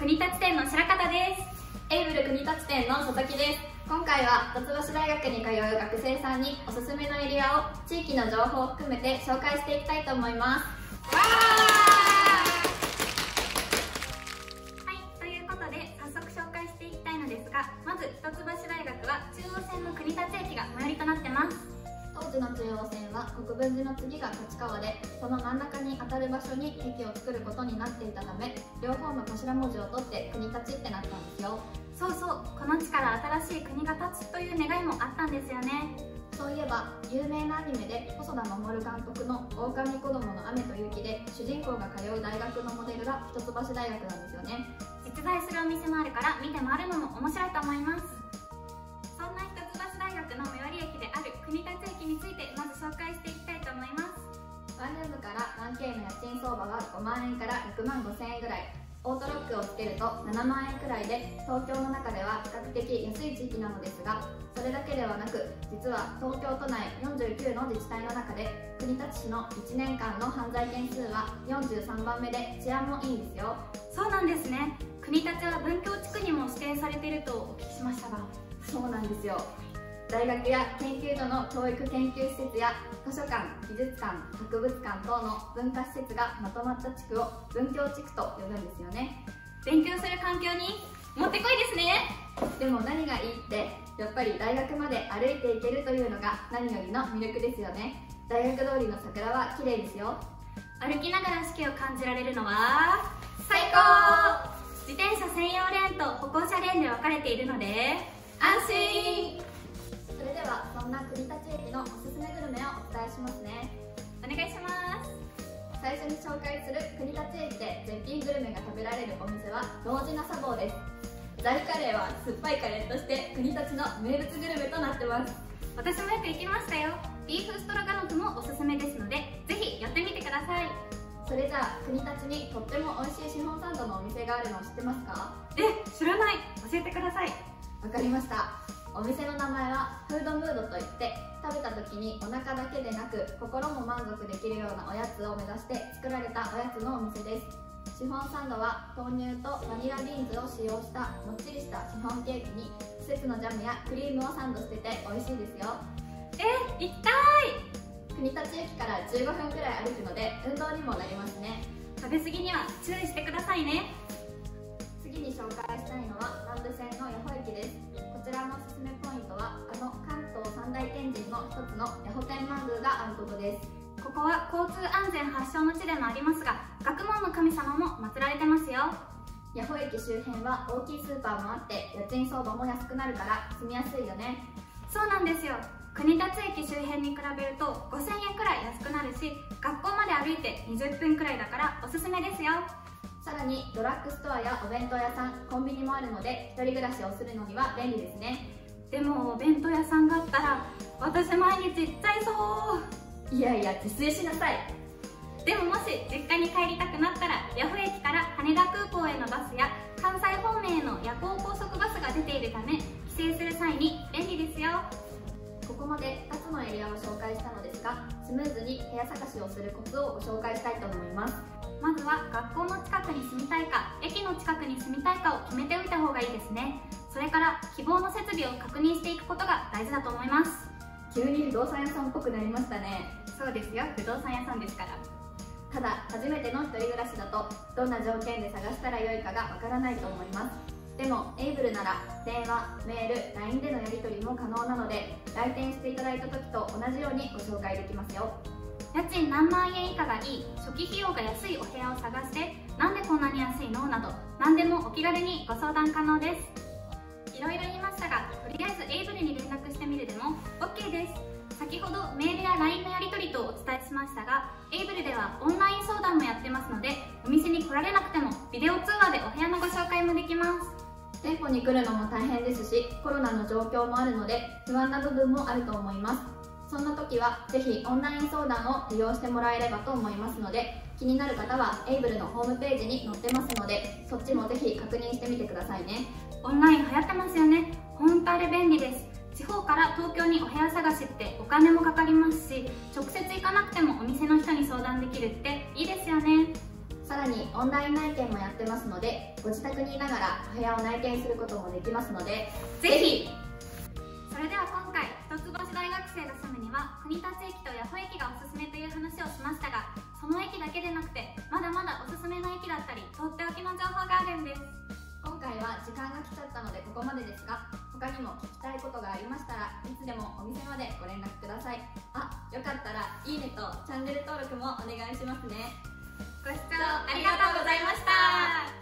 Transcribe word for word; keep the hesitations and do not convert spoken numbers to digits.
国立店の白方です。 エイブル国立店の佐々木です。今回は一橋大学に通う学生さんにおすすめのエリアを地域の情報を含めて紹介していきたいと思います。 わーはい、ということで早速紹介していきたいのですが、まず一橋大学は中央線の国立駅が最寄りとなってます。 当時の中央線は国分寺の次が立川で、その真ん中に当たる場所に駅を作ることになっていたため、両方の頭文字を取って国立ってなったんですよ。 そうそう、この地から新しい国が立つという願いもあったんですよね。 そういえば有名なアニメで細田守監督の「狼子供の雨と雪」で主人公が通う大学のモデルが一橋大学なんですよね。 実在するお店もあるから見て回るのも面白いと思います。そんな一橋大学の最寄り駅である国立駅についてまず紹介していきたいと思います。 ワンルームから ワンケー の家賃相場はごまんえんからろくまんごせんえんぐらい、オートロックをつけるとななまんえんくらいで、東京の中では比較的安い地域なのですが、それだけではなく、実は東京都内よんじゅうきゅうの自治体の中で国立市のいちねんかんの犯罪件数はよんじゅうさんばんめで治安もいいんですよ。 そうなんですね。国立は文教地区にも指定されているとお聞きしましたが。 そうなんですよ。大学や研究所の教育研究施設や図書館、美術館、博物館等の文化施設がまとまった地区を文教地区と呼ぶんですよね。 勉強する環境にもってこいですね。 でも何がいいって、やっぱり大学まで歩いていけるというのが何よりの魅力ですよね。大学通りの桜は綺麗ですよ。 歩きながら四季を感じられるのは最高。自転車専用レーンと歩行者レーンで分かれているので安心。 それではそんな国立駅のおすすめグルメをお伝えしますね。 お願いします。 最初に紹介する国立駅で絶品グルメが食べられるお店は堂島茶房です。ザリカレーは酸っぱいカレーとして国立の名物グルメとなってます。 私もよく行きましたよ。ビーフストロガノフもおすすめですので、ぜひやってみてください。 それじゃあ国立にとっても美味しいシフォンサンドのお店があるのを知ってますか？ え、知らない。教えてください。 わかりました。お店の名前はフードムードといって、食べた時にお腹だけでなく心も満足できるようなおやつを目指して作られたおやつのお店です。シフォンサンドは豆乳とバニラビーンズを使用したもっちりしたシフォンケーキに季節のジャムやクリームをサンドしてて美味しいですよ。 え、行きたい。 国立駅からじゅうごふんくらい歩くので運動にもなりますね。 食べ過ぎには注意してくださいね。 次に紹介したいのは南武線の八穂駅です。こちらのおすすめポイントは、あの関東三大天神の一つの八穂天満宮があることです。 ここは交通安全発祥の地でもありますが、学問の神様も祀られてますよ。 八穂駅周辺は大きいスーパーもあって、家賃相場も安くなるから住みやすいよね。 そうなんですよ。国立駅周辺に比べるとごせんえんくらい安くなるし、学校まで歩いてにじゅっぷんくらいだからおすすめですよ。 さらにドラッグストアやお弁当屋さん、コンビニもあるので一人暮らしをするのには便利ですね。 でもお弁当屋さんがあったら私毎日行っちゃいそう。 いやいや、自炊しなさい。 でももし実家に帰りたくなったら、八穂駅から羽田空港へのバスや関西方面への夜行高速バスが出ているため、帰省する際に便利ですよ。 ここまでふたつのエリアを紹介したのですが、スムーズに部屋探しをするコツをご紹介したいと思います。 まずは学校の近くに住みたいか、駅の近くに住みたいかを決めておいた方がいいですね。それから希望の設備を確認していくことが大事だと思います。 急に不動産屋さんっぽくなりましたね。 そうですよ、不動産屋さんですから。 ただ初めての一人暮らしだと、どんな条件で探したらよいかがわからないと思います。でもエイブルなら電話、メール、ライン でのやり取りも可能なので、来店していただいた時と同じようにご紹介できますよ。 家賃何万円以下がいい、初期費用が安いお部屋を探して、なんでこんなに安いのなど、何でもお気軽にご相談可能です。いろいろ言いましたが、とりあえずエイブルに連絡してみるでも オーケー です。先ほどメールや ライン のやり取りとお伝えしましたが、エイブルではオンライン相談もやってますので、お店に来られなくてもビデオ通話でお部屋のご紹介もできます。 店舗に来るのも大変ですし、コロナの状況もあるので不安な部分もあると思います。そんな時はぜひオンライン相談を利用してもらえればと思いますので、気になる方はエイブルのホームページに載ってますので、そっちもぜひ確認してみてくださいね。 オンライン流行ってますよね。本当あれ便利です。地方から東京にお部屋探しってお金もかかりますし、直接行かなくてもお店の人に相談できるっていいですよね。 さらにオンライン内見もやってますので、ご自宅にいながらお部屋を内見することもできますので、 ぜひ。それでは今回、一橋大学生が住むには国立駅と八穂駅がおすすめという話をしましたが、その駅だけでなくてまだまだおすすめの駅だったりとっておきの情報があるんです。 今回は時間が来ちゃったのでここまでですが、他にも聞きたいことがありましたらいつでもお店までご連絡ください。あ、よかったらいいねとチャンネル登録もお願いしますね。 ご視聴ありがとうございました。